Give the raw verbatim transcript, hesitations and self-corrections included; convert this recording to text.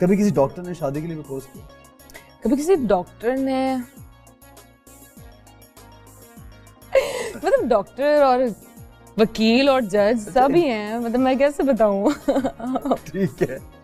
कभी किसी डॉक्टर ने शादी के लिए प्रपोज किया? कभी किसी डॉक्टर ने मतलब डॉक्टर और वकील और जज सब ही हैं, मतलब मैं कैसे बताऊं। ठीक है।